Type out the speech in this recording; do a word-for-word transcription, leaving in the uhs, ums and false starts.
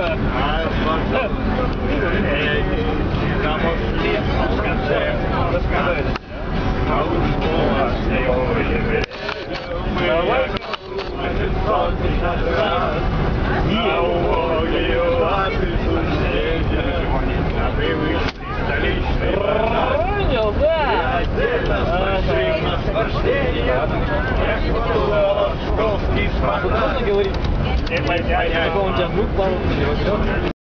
Понял, да? Можно говорить? Какого у тебя звук плавал?